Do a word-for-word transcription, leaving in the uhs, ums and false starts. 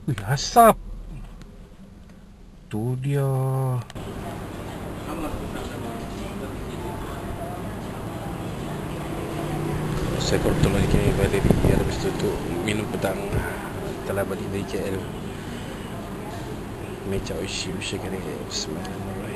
Wih, asap. Tu dia. Saya kebetulan kini balik di habis itu tu minum petang telah balik dari K L. Meja isi usia kali Bismillahirrahmanirrahim.